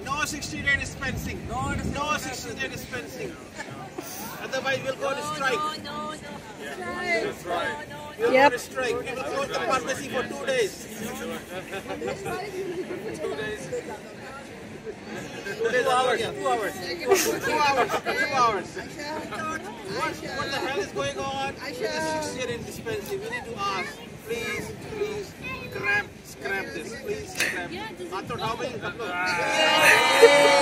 No 60-day dispensing. No 60-day dispensing. Otherwise, we'll go on strike. No. We'll go on strike. We will close the pharmacy for 2 days. 2 days. 2 hours. 2 hours. 2 hours. 2 hours. What the hell is going on with the 60-day dispensing? We need to ask. Please, scrap this. Please scrap.